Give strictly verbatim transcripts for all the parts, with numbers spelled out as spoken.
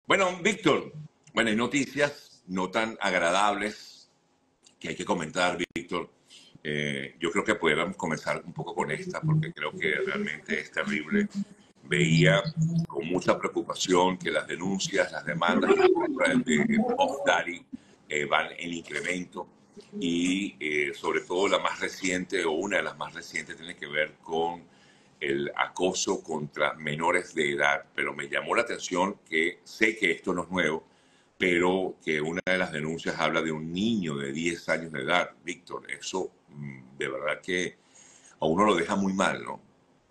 Bueno, Víctor, bueno, hay noticias no tan agradables que hay que comentar, Víctor. Eh, yo creo que pudiéramos comenzar un poco con esta, porque creo que realmente es terrible. Veía con mucha preocupación que las denuncias, las demandas en contra de Puff Daddy eh, van en incremento y eh, sobre todo la más reciente o una de las más recientes tiene que ver con el acoso contra menores de edad. Pero me llamó la atención que sé que esto no es nuevo, pero que una de las denuncias habla de un niño de diez años de edad. Víctor, eso mm, de verdad que a uno lo deja muy mal, ¿no?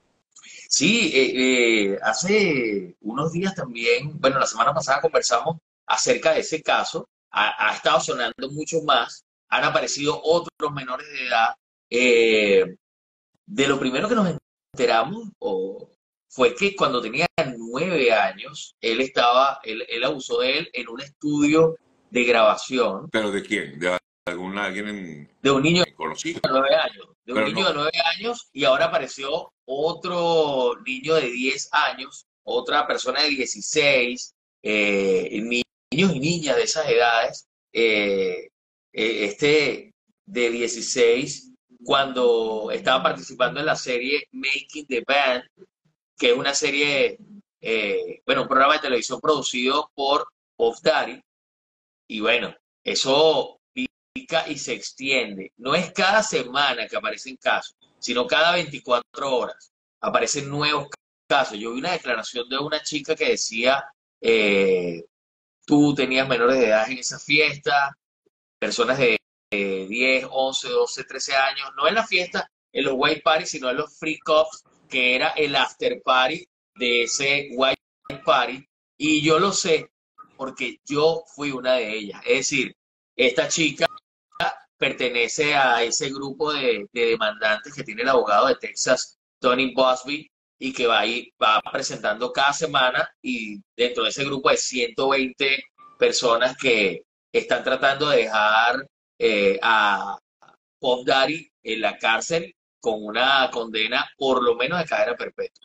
Sí, eh, eh, hace unos días también, bueno, la semana pasada conversamos acerca de ese caso. Ha, ha estado sonando mucho más, han aparecido otros menores de edad. Eh, de lo primero que nos enteramos o, fue que cuando tenía nueve años, él estaba, él, él abusó de él en un estudio de grabación ¿Pero de quién? ¿De algún alguien en- de un niño en conocido? de nueve años, de un Pero niño de no, nueve años y ahora apareció otro niño de diez años, otra persona de dieciséis, eh, ni- niños y niñas de esas edades, eh, eh, este de dieciséis cuando estaba participando en la serie Making the Band, que es una serie, eh, bueno, un programa de televisión producido por Puff Daddy, y bueno, eso pica y se extiende. No es cada semana que aparecen casos, sino cada veinticuatro horas aparecen nuevos casos. Yo vi una declaración de una chica que decía, eh, tú tenías menores de edad en esa fiesta, personas de eh, diez, once, doce, trece años, no en la fiesta, en los white parties, sino en los free cups, que era el after party de ese white party. Y yo lo sé porque yo fui una de ellas. Es decir, esta chica pertenece a ese grupo de, de demandantes que tiene el abogado de Texas, Tony Bosby, y que va, ahí, va presentando cada semana, y dentro de ese grupo hay ciento veinte personas que están tratando de dejar eh, a Puff Daddy en la cárcel con una condena por lo menos de cadena perpetua.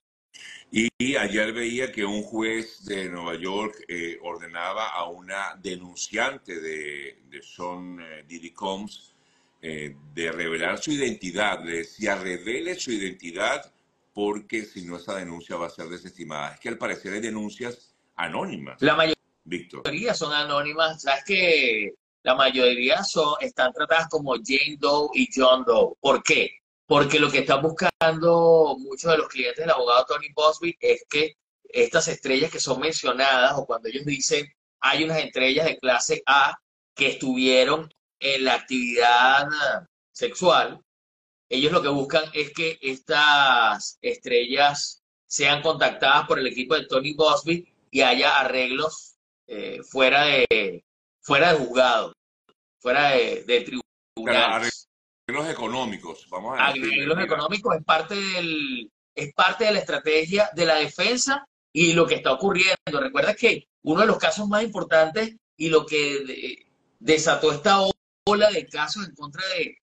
y ayer veía que un juez de Nueva York eh, ordenaba a una denunciante de, de Sean eh, Diddy Combs eh, de revelar su identidad. Le decía, revele su identidad porque si no esa denuncia va a ser desestimada. Es que al parecer hay denuncias La anónimas, Víctor. mayoría son anónimas, sabes que la mayoría son, están tratadas como Jane Doe y John Doe. ¿Por qué? Porque lo que están buscando muchos de los clientes del abogado Tony Bosby es que estas estrellas que son mencionadas, o cuando ellos dicen hay unas estrellas de clase A que estuvieron en la actividad sexual, ellos lo que buscan es que estas estrellas sean contactadas por el equipo de Tony Bosby y haya arreglos eh, fuera de fuera de juzgado, fuera de, de Pero tribunales. arreglos económicos, vamos a decirle, Arreglos mira, económicos es parte del es parte de la estrategia de la defensa y lo que está ocurriendo. Recuerda que uno de los casos más importantes y lo que de- desató esta ola de casos en contra de,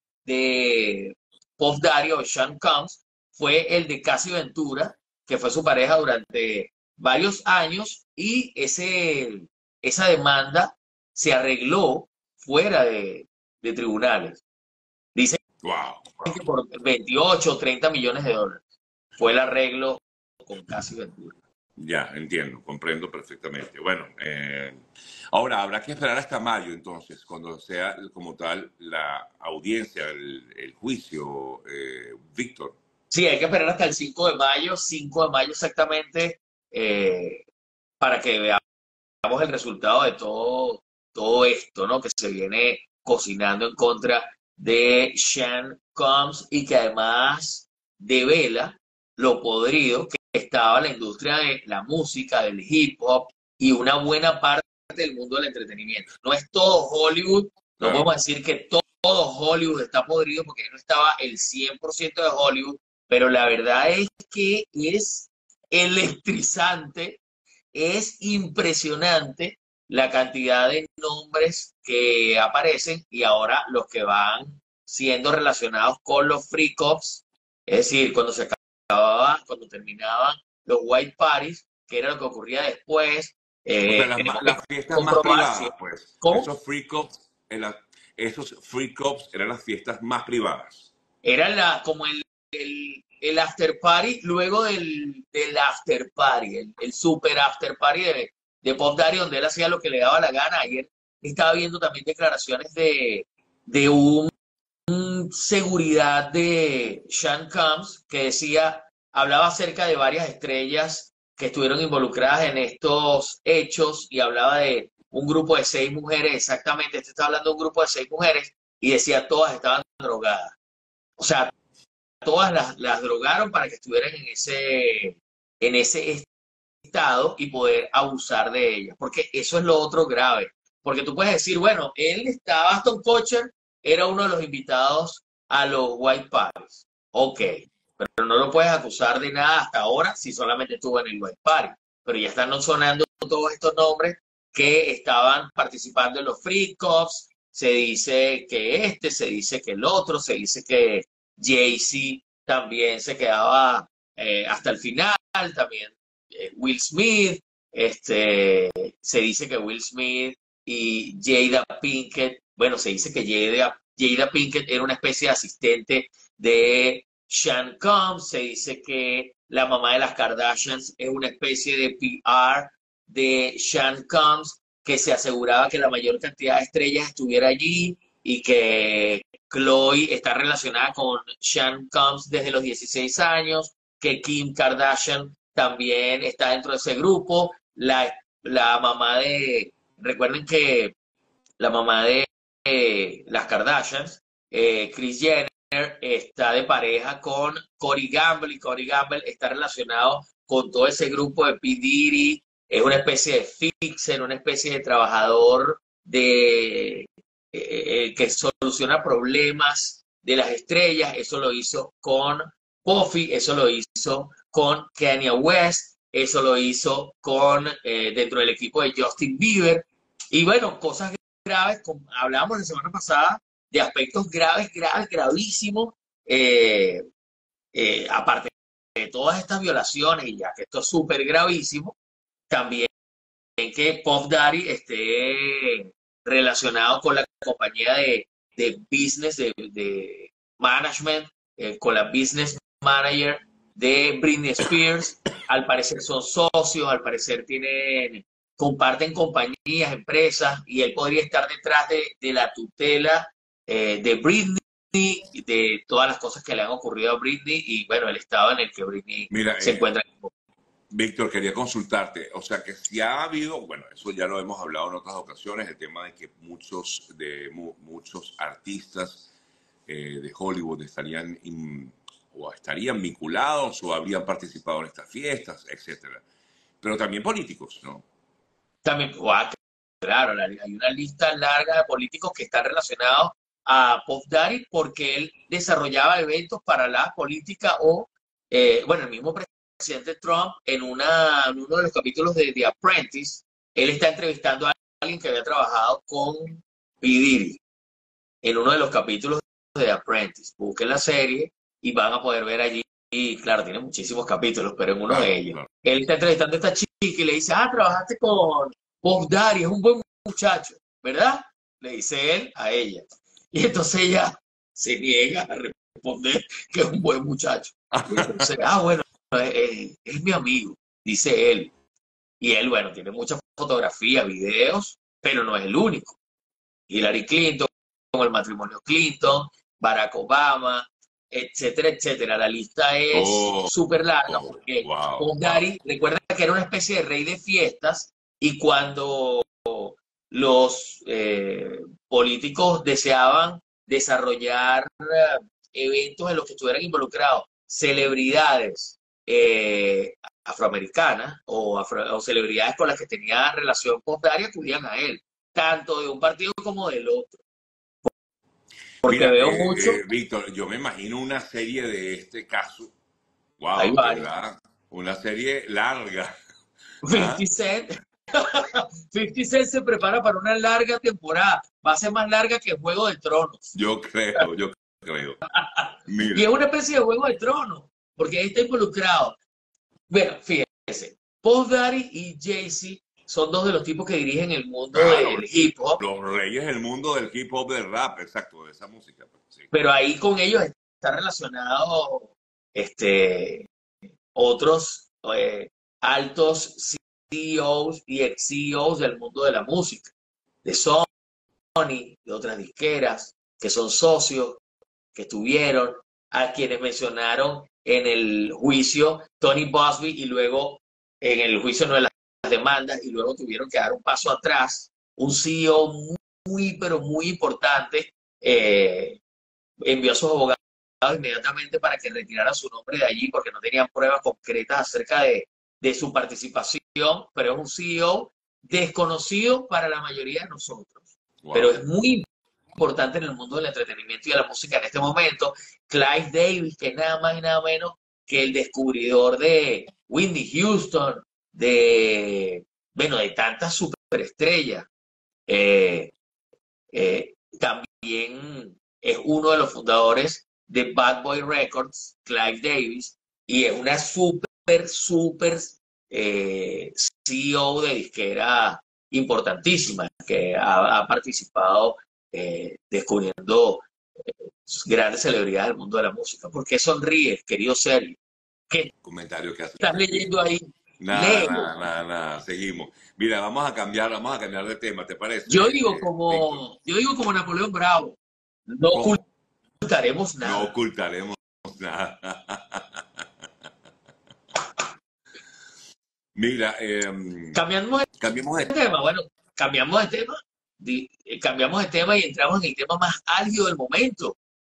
de Puff Daddy o Sean Combs fue el de Cassie Ventura, que fue su pareja durante varios años, y ese, esa demanda se arregló fuera de, de tribunales. Dice wow, wow. que por veintiocho o treinta millones de dólares fue el arreglo con Cassie Ventura. Ya, entiendo, comprendo perfectamente. Bueno, eh, ahora habrá que esperar hasta mayo entonces, cuando sea como tal la audiencia, el, el juicio, eh, Víctor. Sí, hay que esperar hasta el cinco de mayo, cinco de mayo exactamente, eh, para que veamos el resultado de todo, todo esto, ¿no? Que se viene cocinando en contra de Sean Combs y que además devela lo podrido que estaba la industria de la música, del hip hop y una buena parte del mundo del entretenimiento. No es todo Hollywood, no Claro. podemos decir que todo, todo Hollywood está podrido porque no estaba el cien por ciento de Hollywood, pero la verdad es que es electrizante, es impresionante la cantidad de nombres que aparecen y ahora los que van siendo relacionados con los free cops, es decir, cuando se acababa, cuando terminaban los white parties, que era lo que ocurría después, O sea, Eh, las, ma- tenemos que las fiestas más comprobar si... privadas, pues. ¿Cómo? Esos free cups, en la- esos free cups eran las fiestas más privadas. Era la, como el, el, el after party luego del, del after party, el, el super after party de, de Pop Daddy, donde él hacía lo que le daba la gana. Ayer estaba viendo también declaraciones de, de un seguridad de Sean Combs que decía, hablaba acerca de varias estrellas que estuvieron involucradas en estos hechos y hablaba de un grupo de seis mujeres, exactamente, este está hablando de un grupo de seis mujeres y decía todas estaban drogadas. O sea, todas las, las drogaron para que estuvieran en ese, en ese estado y poder abusar de ellas, porque eso es lo otro grave, porque tú puedes decir, bueno, él estaba, Aston Kutcher era uno de los invitados a los White Parties, ok, pero no lo puedes acusar de nada hasta ahora si solamente estuvo en el White Party, pero ya están sonando todos estos nombres que estaban participando en los Free Cups, se dice que este, se dice que el otro, se dice que Jay-Z también se quedaba eh, hasta el final, también eh, Will Smith, este, se dice que Will Smith y Jada Pinkett, bueno, se dice que Jada, Jada Pinkett era una especie de asistente de Sean Combs, se dice que la mamá de las Kardashians es una especie de P R de Sean Combs, que se aseguraba que la mayor cantidad de estrellas estuviera allí y que Chloe está relacionada con Sean Combs desde los dieciséis años, que Kim Kardashian también está dentro de ese grupo. La, la mamá de, recuerden que la mamá de eh, las Kardashians, eh, Kris Jenner, está de pareja con Corey Gamble y Corey Gamble está relacionado con todo ese grupo de P. Diddy. Es una especie de fixer, una especie de trabajador de, eh, eh, que soluciona problemas de las estrellas. Eso lo hizo con Puffy, eso lo hizo con Kanye West, eso lo hizo con eh, dentro del equipo de Justin Bieber. Y bueno, cosas graves, como hablábamos la semana pasada, de aspectos graves, graves, gravísimos, eh, eh, aparte de todas estas violaciones, y ya que esto es súper gravísimo, también que Puff Daddy esté relacionado con la compañía de, de business, de, de management, eh, con la business manager de Britney Spears. Al parecer son socios, al parecer tienen, comparten compañías, empresas, y él podría estar detrás de, de la tutela eh, de Britney, de todas las cosas que le han ocurrido a Britney, y bueno, el estado en el que Britney Mira, se eh, encuentra. Víctor, quería consultarte, o sea que si ha habido, bueno, eso ya lo hemos hablado en otras ocasiones, el tema de que muchos, de, mu- muchos artistas eh, de Hollywood estarían, in- o estarían vinculados o habrían participado en estas fiestas, etcétera. Pero también políticos, ¿no? También, guau, claro, la- hay una lista larga de políticos que están relacionados a Puff Daddy porque él desarrollaba eventos para la política o, eh, bueno, el mismo presidente Trump en, una, en uno de los capítulos de The Apprentice, él está entrevistando a alguien que había trabajado con P. Diddy en uno de los capítulos de The Apprentice. Busquen la serie y van a poder ver allí, y claro, tiene muchísimos capítulos, pero en uno de Claro, ellos, claro. él está entrevistando a esta chica y le dice, ah, trabajaste con Puff Daddy, es un buen muchacho, ¿verdad? Le dice él a ella. Y entonces ella se niega a responder que es un buen muchacho. Y entonces, ah, bueno, es, es- es mi amigo, dice él. Y él, bueno, tiene muchas fotografías, videos, pero no es el único. Hillary Clinton, con el matrimonio Clinton, Barack Obama, etcétera, etcétera. La lista es Oh, súper larga oh, porque wow, Puff wow. Daddy, recuerda que era una especie de rey de fiestas, y cuando los eh, políticos deseaban desarrollar eh, eventos en los que estuvieran involucrados celebridades eh, afroamericanas o, afro- o celebridades con las que tenía relación Puff Daddy, acudían a él, tanto de un partido como del otro, porque Mira, veo eh, mucho, eh, Víctor, yo me imagino una serie de este caso. hay Wow, de varios. verdad, una serie larga. fifty ¿Ah? Cent, fifty Cent se prepara para una larga temporada, va a ser más larga que Juego de Tronos. Yo creo, yo creo. Y Mira, es una especie de Juego de Tronos, porque ahí está involucrado. Bueno, fíjense, Puff Daddy y Jay-Z son dos de los tipos que dirigen el mundo Claro, del hip hop, los reyes del mundo del hip hop, del rap, exacto, de esa música. Pues, sí. pero ahí con ellos está relacionado este, otros eh, altos C E Os y ex C E Os del mundo de la música, de Sony, de otras disqueras, que son socios, que estuvieron, a quienes mencionaron en el juicio Tony Busby y luego en el juicio no de las demandas y luego tuvieron que dar un paso atrás. Un C E O muy, muy pero muy importante eh, envió a sus abogados inmediatamente para que retiraran su nombre de allí porque no tenían pruebas concretas acerca de, de su participación, pero es un C E O desconocido para la mayoría de nosotros, Wow. pero es muy importante en el mundo del entretenimiento y de la música en este momento. Clive Davis, que es nada más y nada menos que el descubridor de Whitney Houston, de, bueno, de tantas superestrellas. Eh, eh, también es uno de los fundadores de Bad Boy Records, Clive Davis, y es una súper, súper eh, C E O de disquera importantísima, que ha, ha participado eh, descubriendo eh, grandes celebridades del mundo de la música. ¿Por qué sonríes, querido Sergio? ¿Qué Comentario que hace. estás leyendo ahí? Nada, Léelo. nada, nada, nada, seguimos. Mira, vamos a cambiar, vamos a cambiar de tema, ¿te parece? Yo digo eh, como, yo digo como Napoleón Bravo, no ¿Cómo? ocultaremos No nada. ocultaremos nada. Mira, eh, Cambiamos de cambiemos de tema, bueno, cambiamos de tema, di- eh, cambiamos de tema y entramos en el tema más álgido del momento.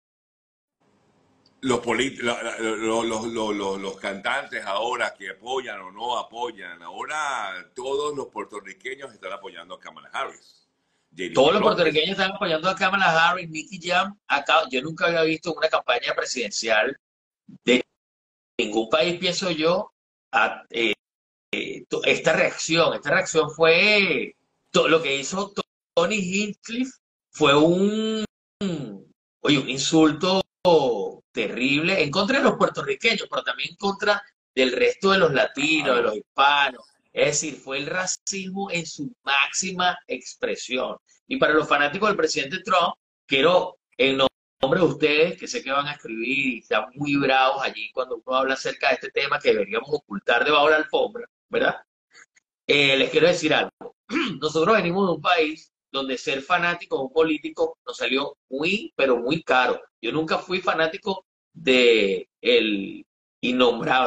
los, polit- la- la- lo- los, los, los, los cantantes ahora que apoyan o no apoyan. Ahora todos los puertorriqueños están apoyando a Kamala Harris. Todos Jennifer los López. puertorriqueños están apoyando a Kamala Harris, Nicky Jam. Acá, yo nunca había visto una campaña presidencial de ningún país, pienso yo, a, eh, eh, to- esta reacción. Esta reacción fue to- lo que hizo To- Tony Hinchcliffe fue un, oye, un insulto terrible en contra de los puertorriqueños, pero también en contra del resto de los latinos, de Claro. los hispanos. Es decir, fue el racismo en su máxima expresión. Y para los fanáticos del presidente Trump, quiero, en nombre de ustedes, que sé que van a escribir y están muy bravos allí cuando uno habla acerca de este tema que deberíamos ocultar debajo de la alfombra, ¿verdad? Eh, les quiero decir algo. Nosotros venimos de un país donde ser fanático de un político nos salió muy, pero muy caro. Yo nunca fui fanático de el innombrable,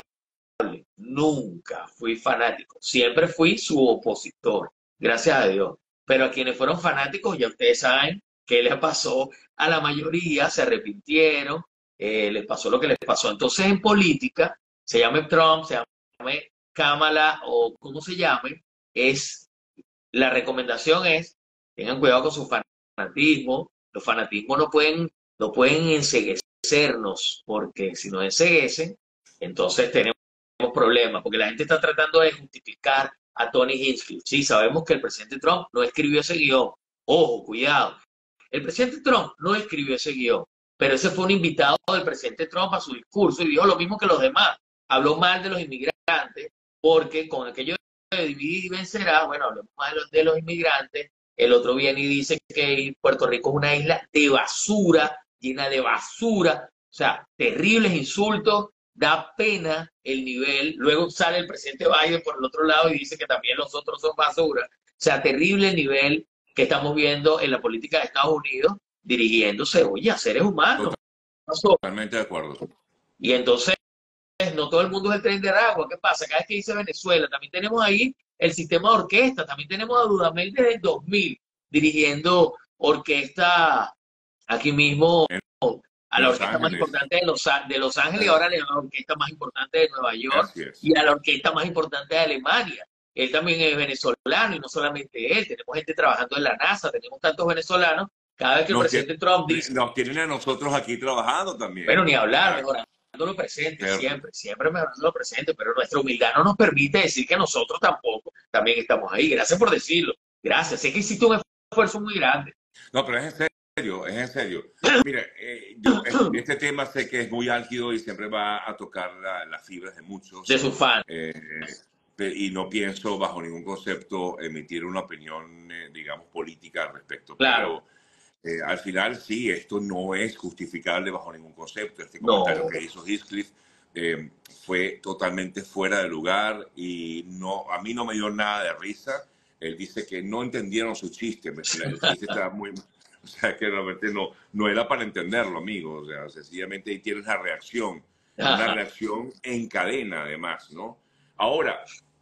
nunca fui fanático. Siempre fui su opositor, gracias a Dios. Pero a quienes fueron fanáticos, ya ustedes saben qué les pasó a la mayoría, se arrepintieron, eh, les pasó lo que les pasó. Entonces, en política, se llame Trump, se llame Kamala o como se llame, es la recomendación es tengan cuidado con su fanatismo. Los fanatismos no pueden, no pueden enceguecernos, porque si nos enceguecen, entonces tenemos problemas, porque la gente está tratando de justificar a Tony Hinchcliffe. Sí, sabemos que el presidente Trump no escribió ese guión. Ojo, cuidado. El presidente Trump no escribió ese guión, pero ese fue un invitado del presidente Trump a su discurso y dijo lo mismo que los demás. Habló mal de los inmigrantes, porque con aquello de dividir y vencerá, bueno, hablemos más de los, de los inmigrantes. El otro viene y dice que Puerto Rico es una isla de basura, llena de basura, o sea, terribles insultos, da pena el nivel. Luego sale el presidente Biden por el otro lado y dice que también los otros son basura. O sea, terrible el nivel que estamos viendo en la política de Estados Unidos dirigiéndose, oye, a seres humanos. Totalmente de acuerdo. Y entonces, no todo el mundo es el tren de Aragua. ¿Qué pasa? Cada vez que dice Venezuela, también tenemos ahí el sistema de orquesta. También tenemos a Dudamel desde el dos mil dirigiendo orquesta aquí mismo, a la Los orquesta más Ángeles. importante de Los, de Los Ángeles y ahora a la orquesta más importante de Nueva York Así es. y a la orquesta más importante de Alemania. Él también es venezolano y no solamente él. Tenemos gente trabajando en la NASA, tenemos tantos venezolanos. Cada vez que el Nos, presidente tie- Trump dice, nos tienen a nosotros aquí trabajando también. bueno, ni hablar, Claro. mejorando lo presente, Pero- siempre, siempre mejorando lo presente, pero nuestra humildad no nos permite decir que nosotros tampoco también estamos ahí. Gracias por decirlo. Gracias. Sé que hiciste un esfuerzo muy grande. No, pero es en serio, es en serio. Mira, eh, yo, este, este tema sé que es muy álgido y siempre va a tocar la- las fibras de muchos. De sus fans. Eh, y no pienso bajo ningún concepto emitir una opinión, eh, digamos, política al respecto, Claro, pero eh, al final sí, esto no es justificable bajo ningún concepto. Este comentario no. que hizo Heathcliff eh, fue totalmente fuera de lugar y no, a mí no me dio nada de risa. Él dice que no entendieron su chiste, el chiste estaba muy... O sea, que realmente no, no era para entenderlo, amigo. O sea, sencillamente ahí tienes la reacción, una Ajá. reacción en cadena además, ¿no? Ahora,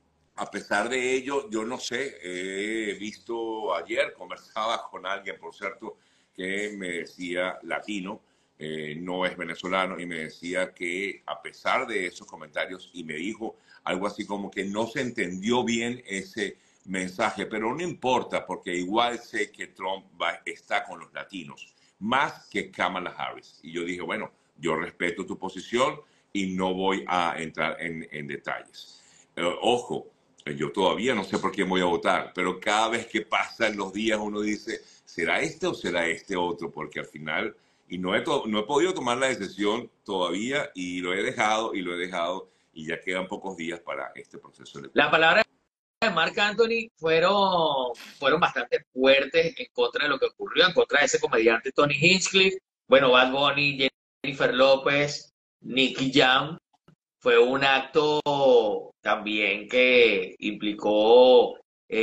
a pesar de ello, yo no sé, he visto ayer, conversaba con alguien, por cierto, que me decía latino, eh, no es venezolano, y me decía que a pesar de esos comentarios, y me dijo algo así como que no se entendió bien ese mensaje, pero no importa, porque igual sé que Trump va, está con los latinos, más que Kamala Harris. Y yo dije, bueno, yo respeto tu posición y no voy a entrar en, en detalles. Eh, ojo, yo todavía no sé por quién voy a votar, pero cada vez que pasan los días uno dice, ¿será este o será este otro? Porque al final, y no he, to- no he podido tomar la decisión todavía y lo he dejado y lo he dejado y ya quedan pocos días para este proceso Las electoral. palabras de Marc Anthony fueron, fueron bastante fuertes en contra de lo que ocurrió, en contra de ese comediante Tony Hinchcliffe. Bueno, Bad Bunny, Jennifer López, Nicky Jam. Fue un acto también que implicó,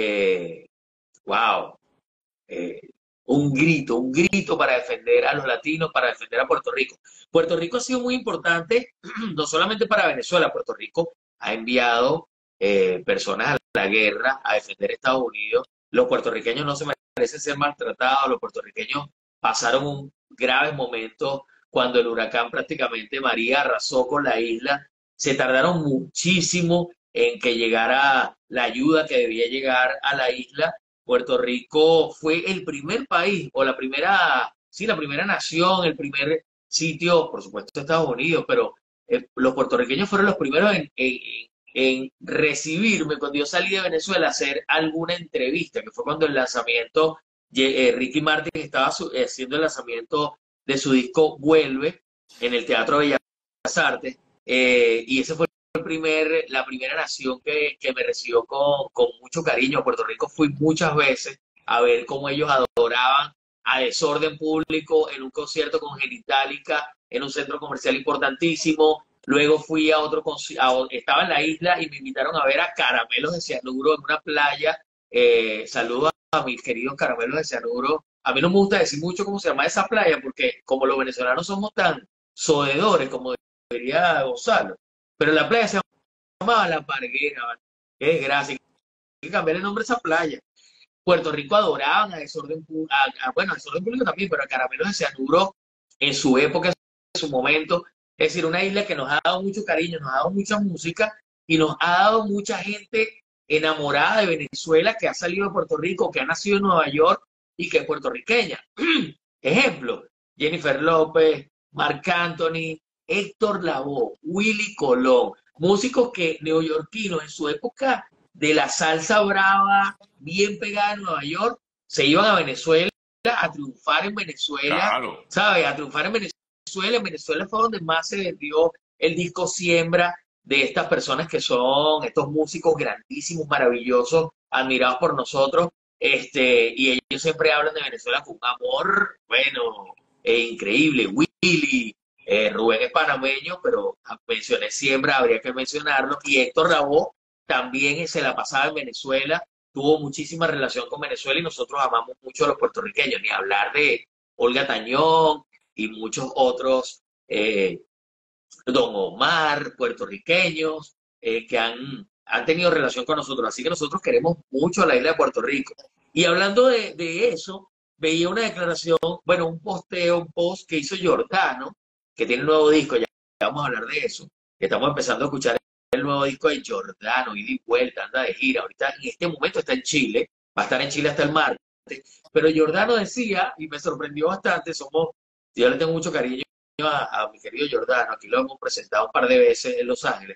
eh, wow, eh, un grito, un grito para defender a los latinos, para defender a Puerto Rico. Puerto Rico ha sido muy importante, no solamente para Venezuela, Puerto Rico ha enviado eh, personas a la guerra a defender a Estados Unidos. Los puertorriqueños no se merecen ser maltratados, los puertorriqueños pasaron un grave momento cuando el huracán prácticamente María arrasó con la isla. Se tardaron muchísimo en que llegara la ayuda que debía llegar a la isla. Puerto Rico fue el primer país o la primera, sí, la primera nación, el primer sitio, por supuesto, Estados Unidos, pero eh, los puertorriqueños fueron los primeros en, en, en, recibirme cuando yo salí de Venezuela a hacer alguna entrevista, que fue cuando el lanzamiento, eh, Ricky Martin estaba su, eh, haciendo el lanzamiento de su disco Vuelve en el Teatro Bellas Artes, eh, y ese fue el primer, la primera nación que, que me recibió con, con mucho cariño. A Puerto Rico fui muchas veces a ver cómo ellos adoraban a Desorden Público en un concierto con Genitalica en un centro comercial importantísimo. Luego fui a otro concierto, estaba en la isla y me invitaron a ver a Caramelos de Cianuro en una playa. Eh, saludos a mis queridos Caramelos de Cianuro. A mí no me gusta decir mucho cómo se llama esa playa porque como los venezolanos somos tan soedores, como diría Gonzalo, pero la playa se llamaba La Parguera, ¿vale? Qué desgracia, hay que cambiar el nombre de esa playa. Puerto Rico adoraban a Desorden Público, a, a, bueno, a Desorden Público también, pero a Caramelos de Cianuro en su época, en su momento. Es decir, una isla que nos ha dado mucho cariño, nos ha dado mucha música y nos ha dado mucha gente enamorada de Venezuela que ha salido de Puerto Rico, que ha nacido en Nueva York y que es puertorriqueña. Ejemplo, Jennifer López, Marc Anthony, Héctor Lavoe, Willy Colón, músicos que neoyorquinos en su época de la salsa brava, bien pegada en Nueva York, se iban a Venezuela a triunfar en Venezuela, Claro, ¿sabes? A triunfar en Venezuela. En Venezuela fue donde más se vendió el disco Siembra de estas personas que son estos músicos grandísimos, maravillosos, admirados por nosotros. Este, y ellos siempre hablan de Venezuela con un amor, bueno, eh, increíble. Willy, eh, Rubén es panameño, pero mencioné Siembra, habría que mencionarlo. Y Héctor Lavoe también se la pasaba en Venezuela, tuvo muchísima relación con Venezuela y nosotros amamos mucho a los puertorriqueños, ni hablar de Olga Tañón y muchos otros, eh, Don Omar, puertorriqueños, eh, que han, han tenido relación con nosotros. Así que nosotros queremos mucho a la isla de Puerto Rico. Y hablando de, de eso, veía una declaración, bueno, un posteo, un post que hizo Giordano, que tiene un nuevo disco, ya vamos a hablar de eso, que estamos empezando a escuchar el nuevo disco de Giordano, ida y vuelta, anda de gira. Ahorita en este momento está en Chile, va a estar en Chile hasta el martes. Pero Giordano decía, y me sorprendió bastante, somos, yo le tengo mucho cariño a, a mi querido Giordano, aquí lo hemos presentado un par de veces en Los Ángeles,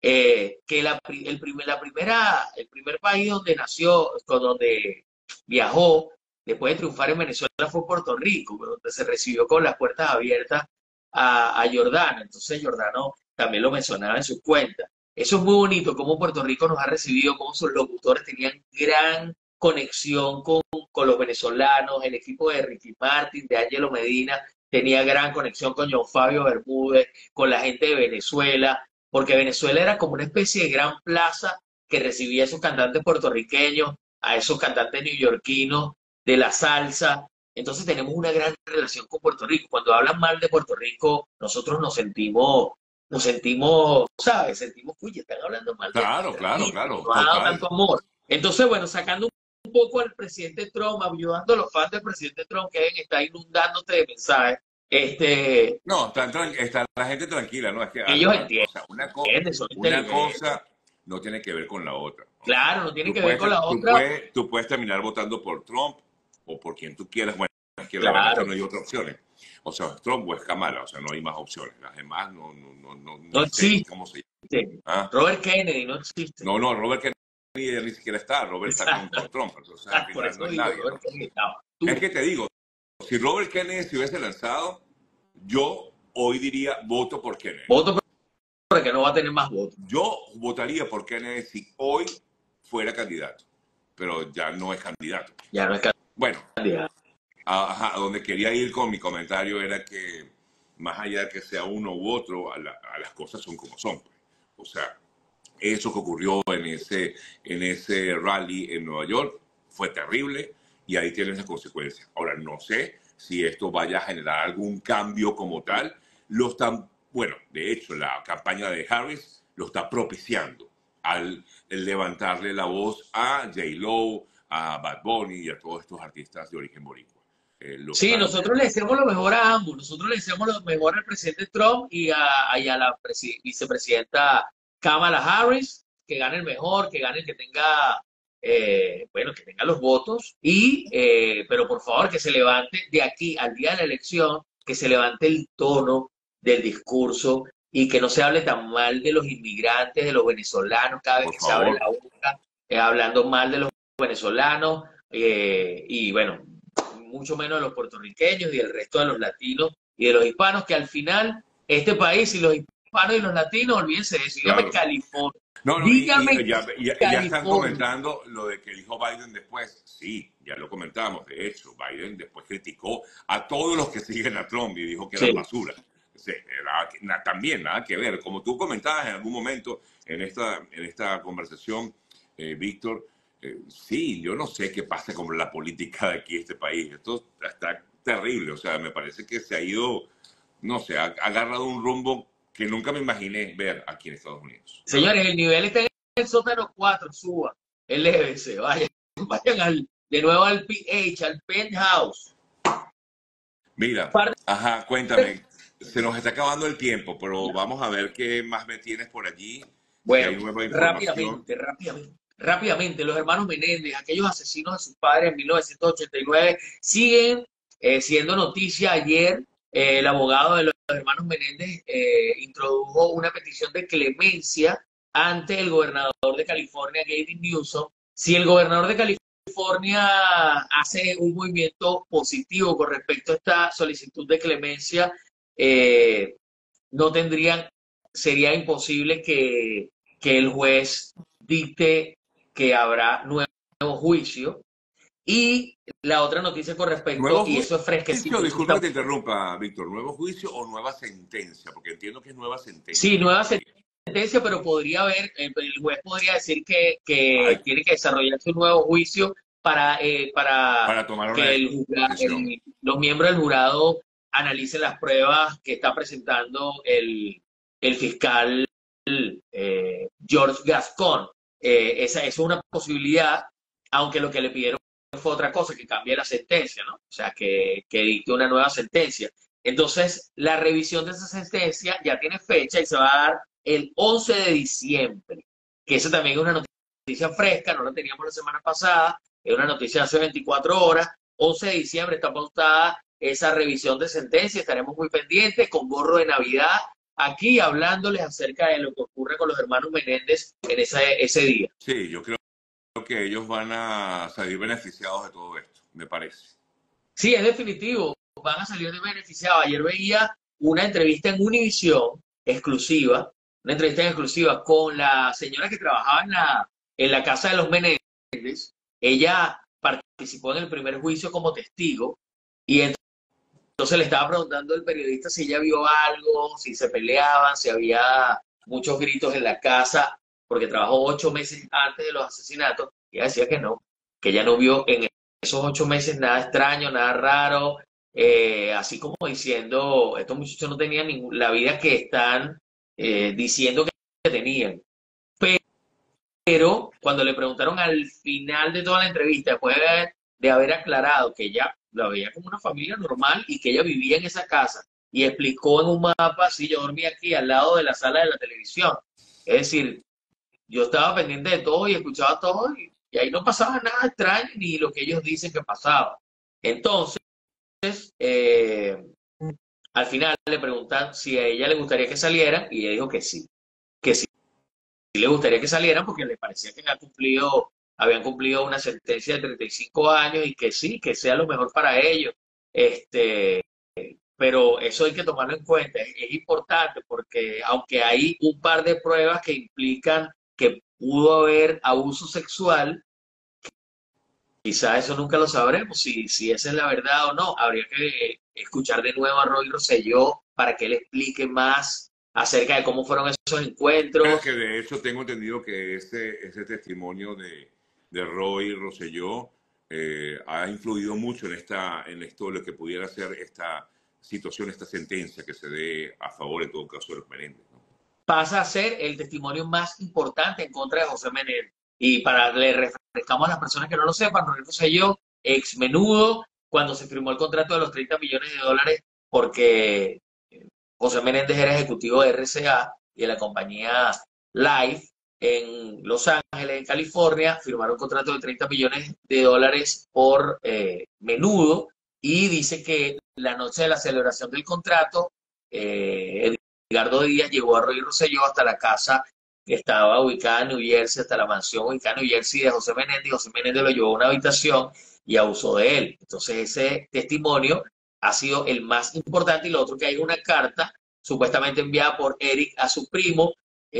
eh, que la, el primer, la primera, el primer país donde nació, con donde viajó, después de triunfar en Venezuela, fue Puerto Rico, donde se recibió con las puertas abiertas a, a Giordano. Entonces Giordano también lo mencionaba en su cuenta. eso es muy bonito, cómo Puerto Rico nos ha recibido, cómo sus locutores tenían gran conexión con, con los venezolanos, el equipo de Ricky Martin, de Ángelo Medina, tenía gran conexión con John Fabio Bermúdez, con la gente de Venezuela, porque Venezuela era como una especie de gran plaza que recibía a esos cantantes puertorriqueños, a esos cantantes neoyorquinos de la salsa. Entonces tenemos una gran relación con Puerto Rico. Cuando hablan mal de Puerto Rico, nosotros nos sentimos, nos sentimos, ¿sabes? Sentimos, uy, están hablando mal de Claro, nuestra claro, gente, claro, nos ha dado total. tanto amor. Entonces, bueno, sacando un poco al presidente Trump, ayudando a los fans del presidente Trump que está inundándote de mensajes, este, No, está, tran- está la gente tranquila, ¿no? Es que, a- ellos a- o entienden, sea, una, co- son una inteligentes. cosa no tiene que ver con la otra. O sea, Claro, no tiene tú que ver puedes, con la ter- tú otra. puedes, tú puedes terminar votando por Trump o por quien tú quieras. Bueno, es que la verdad es que Claro, no hay otras opciones. O sea, es Trump o es Kamala, o sea, no hay más opciones. Las demás no, no, no, no- no ni sé ni existe. cómo se llama. ¿Ah? Robert Kennedy no existe. No, no, Robert Kennedy ni siquiera está. Robert está con, Exacto. con Trump, entonces al Por final no eso es digo, nadie, Robert ¿no? Kennedy estaba Es duro. que te digo, si Robert Kennedy se hubiese lanzado, yo hoy diría voto por Kennedy. Voto porque no va a tener más votos. Yo votaría por Kennedy si hoy fuera candidato, pero ya no es candidato. Ya no es Bueno, candidato. a, a donde quería ir con mi comentario era que más allá de que sea uno u otro, a, la, a las cosas son como son. Pues. O sea, eso que ocurrió en ese, en ese rally en Nueva York fue terrible y ahí tienen las consecuencias. Ahora, no sé si esto vaya a generar algún cambio como tal. Lo están, bueno, de hecho, la campaña de Harris lo está propiciando al levantarle la voz a J-Lo, a Bad Bunny y a todos estos artistas de origen boricua. Eh, lo Sí, están, nosotros le deseamos lo mejor a ambos. Nosotros le deseamos lo mejor al presidente Trump y a, y a la presi- vicepresidenta Kamala Harris, que gane el mejor, que gane el que tenga, eh, bueno, que tenga los votos. Y, eh, pero por favor, que se levante de aquí al día de la elección, que se levante el tono del discurso y que no se hable tan mal de los inmigrantes, de los venezolanos, cada vez por que se abre favor. la boca, eh, hablando mal de los venezolanos. Eh, y bueno, mucho menos de los puertorriqueños y del resto de los latinos y de los hispanos, que al final este país y los hispanos y los latinos, olvídense de eso, dígame Claro. California, No, no, y, y dígame ya, ya, ya están California. comentando lo de que dijo Biden después. Sí, ya lo comentamos. De hecho, Biden después criticó a todos los que siguen a Trump y dijo que eran Sí. basura. Sí, era- na- también nada que ver. Como tú comentabas en algún momento en esta, en esta conversación, eh, Víctor, eh, sí, yo no sé qué pasa con la política de aquí, este país. Esto está terrible. O sea, me parece que se ha ido, no sé, ha, ha agarrado un rumbo que nunca me imaginé ver aquí en Estados Unidos, la verdad. Señores, el nivel está en el sótano cuatro, suba, elévese, vayan, vayan al, de nuevo al P H, al penthouse. Mira, Parte- ajá, cuéntame, se nos está acabando el tiempo, pero vamos a ver qué más me tienes por allí, si Bueno, hay nueva información. rápidamente, rápidamente. Rápidamente, los hermanos Menéndez, aquellos asesinos de sus padres en mil novecientos ochenta y nueve, siguen eh, siendo noticia. Ayer, eh, el abogado de los hermanos Menéndez eh, introdujo una petición de clemencia ante el gobernador de California, Gavin Newsom. Si el gobernador de California hace un movimiento positivo con respecto a esta solicitud de clemencia, eh, no tendrían, sería imposible que, que el juez dicte que habrá nuevo juicio. Y la otra noticia con respecto, ¿Nuevo y eso es juicio? fresquecito, eso Disculpa que está, te interrumpa, Víctor. ¿Nuevo juicio o nueva sentencia? Porque entiendo que es nueva sí, sentencia lo que nueva sería. sentencia, pero podría haber, el, el juez podría decir que, que Ay, tiene que desarrollarse un nuevo juicio para, eh, para para tomar una que el, jura- decisión. el- los miembros del jurado analicen las pruebas que está presentando el, el fiscal eh, George Gascon. Eh, esa, esa es una posibilidad, aunque lo que le pidieron fue otra cosa, que cambie la sentencia, ¿no? O sea, que, que dicte una nueva sentencia. Entonces, la revisión de esa sentencia ya tiene fecha y se va a dar el once de diciembre, que eso también es una noticia fresca, no la teníamos la semana pasada, es una noticia de hace veinticuatro horas. once de diciembre está pautada esa revisión de sentencia, estaremos muy pendientes con gorro de Navidad aquí hablándoles acerca de lo que ocurre con los hermanos Menéndez en ese, ese día. Sí, yo creo que ellos van a salir beneficiados de todo esto, me parece. Sí, es definitivo, van a salir de beneficiados. Ayer veía una entrevista en Univisión exclusiva, una entrevista en exclusiva con la señora que trabajaba en la, en la casa de los Menéndez. Ella participó en el primer juicio como testigo y entonces le estaba preguntando el periodista si ella vio algo, si se peleaban, si había muchos gritos en la casa, porque trabajó ocho meses antes de los asesinatos, y ella decía que no, que ella no vio en esos ocho meses nada extraño, nada raro, eh, así como diciendo, estos muchachos no tenían ningún, la vida que están eh, diciendo que tenían. Pero cuando le preguntaron al final de toda la entrevista, después de haber, de haber aclarado que ella la veía como una familia normal y que ella vivía en esa casa, y explicó en un mapa, sí, yo dormía aquí al lado de la sala de la televisión. Es decir, yo estaba pendiente de todo y escuchaba todo y, y ahí no pasaba nada extraño ni lo que ellos dicen que pasaba. Entonces, eh, al final le preguntan si a ella le gustaría que salieran y ella dijo que sí, que sí le gustaría que salieran porque le parecía que habían cumplido, habían cumplido una sentencia de treinta y cinco años y que sí, que sea lo mejor para ellos. Este, pero eso hay que tomarlo en cuenta, es, es importante porque aunque hay un par de pruebas que implican que pudo haber abuso sexual, quizá eso nunca lo sabremos, si, si esa es la verdad o no. Habría que escuchar de nuevo a Roy Rosselló para que él explique más acerca de cómo fueron esos Pero encuentros. que de hecho tengo entendido que ese, ese testimonio de, de Roy Rosselló eh, ha influido mucho en, esta, en esto, lo que pudiera ser esta situación, esta sentencia que se dé a favor, en todo caso, de los Menéndez, ¿no? Pasa a ser el testimonio más importante en contra de José Menéndez. Y para le refrescamos a las personas que no lo sepan, Roy Rosselló, ex Menudo, cuando se firmó el contrato de los treinta millones de dólares, porque José Menéndez era ejecutivo de R C A y de la compañía Life en Los Ángeles, en California, firmaron un contrato de treinta millones de dólares por eh, Menudo, y dice que la noche de la celebración del contrato, eh, Edgardo Díaz llevó a Roy Rosselló hasta la casa que estaba ubicada en New Jersey, hasta la mansión ubicada en New Jersey de José Menéndez, y José Menéndez lo llevó a una habitación y abusó de él. Entonces ese testimonio ha sido el más importante, y lo otro que hay una carta supuestamente enviada por Eric a su primo,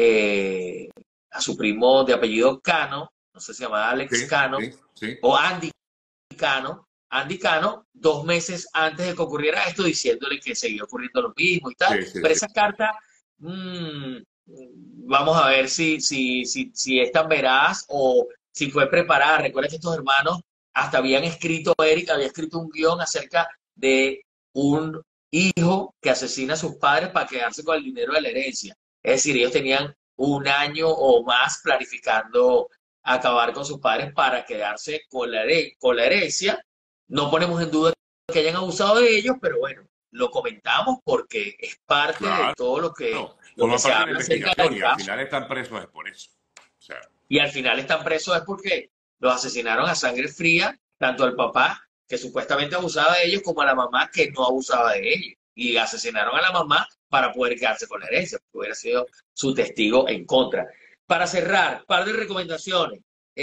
eh, a su primo de apellido Cano, no sé si se llamaba Alex Sí, Cano, sí, sí, o Andy Cano, Andy Cano, dos meses antes de que ocurriera esto, diciéndole que seguía ocurriendo lo mismo y tal. sí, sí, Pero sí. esa carta, mmm, vamos a ver si, si, si, si es tan veraz o si fue preparada. Recuerda que estos hermanos hasta habían escrito, Eric había escrito un guión acerca de un hijo que asesina a sus padres para quedarse con el dinero de la herencia. Es decir, ellos tenían un año o más planificando acabar con sus padres para quedarse con la, con la herencia. No ponemos en duda que hayan abusado de ellos, pero bueno, lo comentamos porque es parte de Claro, todo lo que, lo que forma se parte de la habla acerca investigación del y al caso. final están presos es por eso. O sea, Y al final están presos es porque los asesinaron a sangre fría, tanto al papá, que supuestamente abusaba de ellos, como a la mamá, que no abusaba de ellos. Y asesinaron a la mamá para poder quedarse con la herencia, porque hubiera sido su testigo en contra. Para cerrar, par de recomendaciones.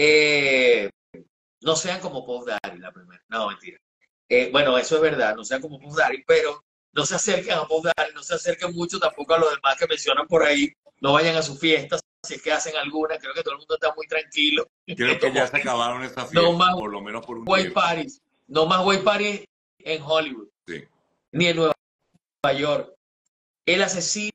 Eh, no sean como Puff Daddy, la primera. No, mentira. Eh, bueno, eso es verdad, no sean como Puff Daddy, pero no se acerquen a Puff Daddy, no se acerquen mucho tampoco a los demás que mencionan por ahí. No vayan a sus fiestas, si es que hacen alguna. Creo que todo el mundo está muy tranquilo en creo estos que ya se momentos. acabaron esas No fiestas, más por lo menos por un white tiempo. parties, no más white parties en Hollywood, Sí. ni en Nueva York. El asesino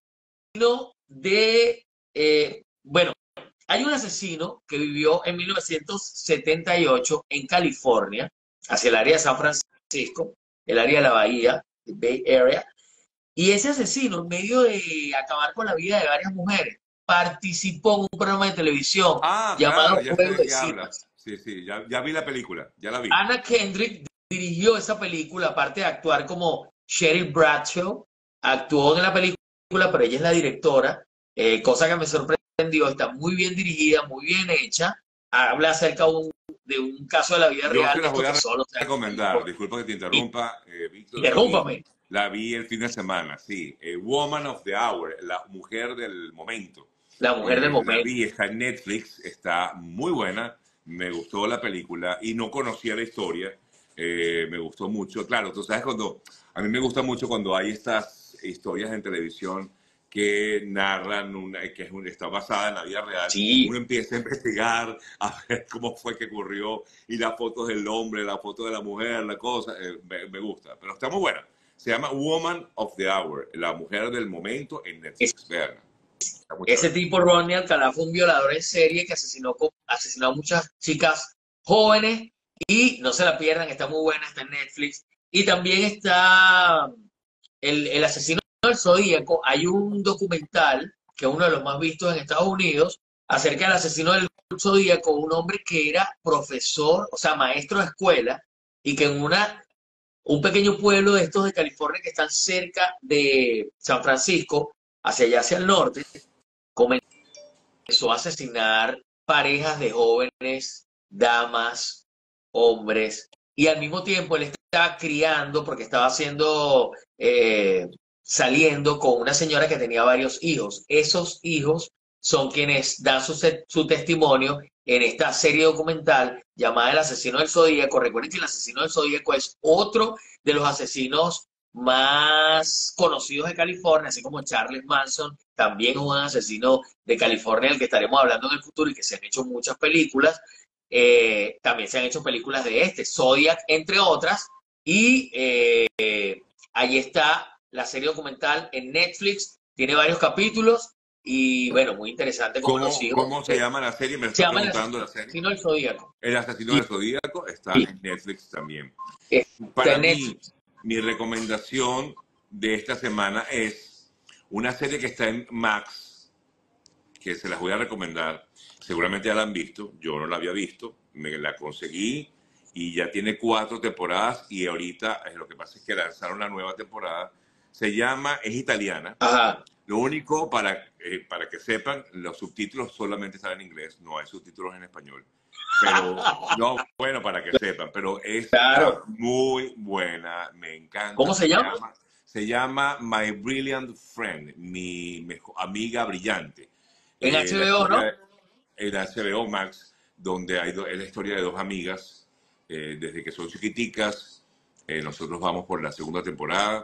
de, eh, bueno, hay un asesino que vivió en mil novecientos setenta y ocho en California, hacia el área de San Francisco, el área de la Bahía, el Bay Area, y ese asesino, en medio de acabar con la vida de varias mujeres, participó en un programa de televisión Ah, claro, llamado ya sé Juego de de qué hablas. Citas. Sí, sí, ya, ya vi la película, ya la vi. Anna Kendrick dirigió esa película, aparte de actuar como Cheryl Bradshaw, actuó en la película, pero ella es la directora, eh, cosa que me sorprendió. Está muy bien dirigida, muy bien hecha. Habla acerca de un, de un caso de la vida Yo real se de las estos voy que a solo se dan en recomendar. California. Disculpa que te Y, interrumpa, eh, Víctor. La vi, interrúmpame, la vi el fin de semana, sí. Eh, Woman of the Hour, la mujer del momento. la mujer del Eh, la momento. vi, está en Netflix, está muy buena. Me gustó la película y no conocía la historia. Eh, me gustó mucho. Claro, tú sabes cuando. A mí me gusta mucho cuando hay estas historias en televisión que narran, una, que es un, está basada en la vida real. Sí, Uno empieza a investigar, a ver cómo fue que ocurrió, y las fotos del hombre, la foto de la mujer, la cosa, eh, me, me gusta. Pero está muy buena. Se llama Woman of the Hour, la mujer del momento en es- Netflix. Vean, está muy ese chévere. tipo, Ronnie Alcalá, fue un violador en serie que asesinó, co- asesinó a muchas chicas jóvenes y no se la pierdan, está muy buena, está en Netflix. Y también está el, el asesino del Zodíaco. Hay un documental que es uno de los más vistos en Estados Unidos acerca del asesino del Zodíaco, un hombre que era profesor, o sea, maestro de escuela, y que en una, un pequeño pueblo de estos de California que están cerca de San Francisco, hacia allá, hacia el norte, comenzó a asesinar parejas de jóvenes, damas, hombres, y al mismo tiempo él estaba criando porque estaba haciendo, eh, saliendo con una señora que tenía varios hijos. Esos hijos son quienes dan su, su testimonio en esta serie documental llamada El asesino del Zodíaco. Recuerden que el asesino del Zodíaco es otro de los asesinos más conocidos de California, así como Charles Manson, también es un asesino de California del que estaremos hablando en el futuro y que se han hecho muchas películas. Eh, también se han hecho películas de este, Zodiac, entre otras, y eh, ahí está la serie documental en Netflix, tiene varios capítulos y bueno, muy interesante como los ¿Cómo, hijos. cómo se Eh, llama la serie? Me se está llama El preguntando la serie. asesino del Zodíaco. El asesino Y, del Zodíaco está y en Netflix también. está Para en mí, Netflix. mi recomendación de esta semana es una serie que está en Max, que se las voy a recomendar. Seguramente ya la han visto, yo no la había visto, me la conseguí y ya tiene cuatro temporadas y ahorita eh, lo que pasa es que lanzaron la nueva temporada. Se llama, es italiana. Ajá. Lo único, para, eh, para que sepan, los subtítulos solamente están en inglés, no hay subtítulos en español. Pero, no, bueno, para que sepan, pero está Claro. muy buena, me encanta. ¿Cómo se Se llama? llama, se llama My Brilliant Friend, mi mejor, amiga brillante. En Eh, la H B O, ¿no? historia en H B O Max, donde hay do, es la historia de dos amigas, eh, desde que son chiquiticas. Eh, nosotros vamos por la segunda temporada.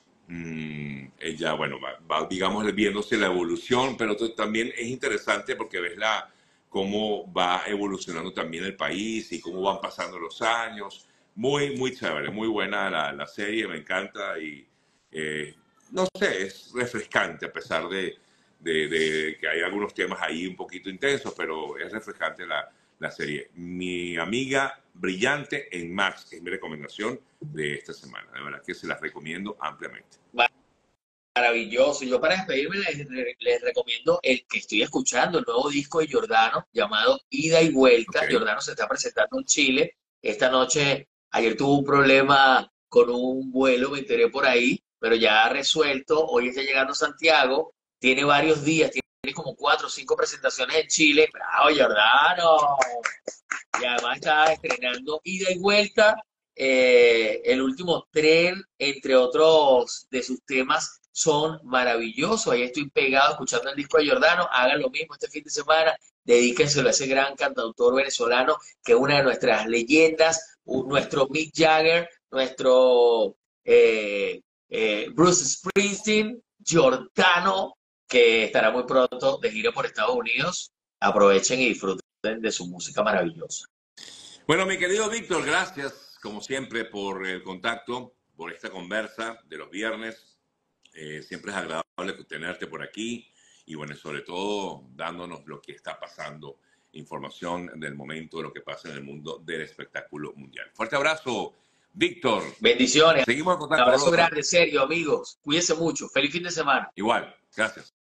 Mm, ella, bueno, va, va, digamos, viéndose la evolución, pero también es interesante porque ves la, cómo va evolucionando también el país y cómo van pasando los años. Muy, muy chévere, muy buena la, la serie, me encanta y eh, no sé, es refrescante a pesar de, de, de, que hay algunos temas ahí un poquito intensos, pero es refrescante la, la serie. Mi amiga brillante en Max es mi recomendación de esta semana. De verdad que se las recomiendo ampliamente. Maravilloso. Yo para despedirme les, les recomiendo el que estoy escuchando, el nuevo disco de Giordano llamado Ida y Vuelta. Okay. Giordano se está presentando en Chile. Esta noche, ayer tuvo un problema con un vuelo, me enteré por ahí, pero ya ha resuelto. Hoy está llegando a Santiago. Tiene varios días, tiene como cuatro o cinco presentaciones en Chile. ¡Bravo, Giordano! Y además está estrenando Ida y Vuelta, eh, El último tren, entre otros de sus temas, son maravillosos. Ahí estoy pegado escuchando el disco de Giordano. Hagan lo mismo este fin de semana. Dedíquenselo a ese gran cantautor venezolano que es una de nuestras leyendas, un, nuestro Mick Jagger, nuestro eh, eh, Bruce Springsteen, Giordano, que estará muy pronto de gira por Estados Unidos. Aprovechen y disfruten de su música maravillosa. Bueno, mi querido Víctor, gracias como siempre por el contacto, por esta conversa de los viernes. Eh, siempre es agradable tenerte por aquí y bueno, sobre todo dándonos lo que está pasando, información del momento de lo que pasa en el mundo del espectáculo mundial. Fuerte abrazo, Víctor. Bendiciones. Seguimos en Un contacto, abrazo brother. grande, serio, amigos. Cuídense mucho. Feliz fin de semana. Igual, gracias.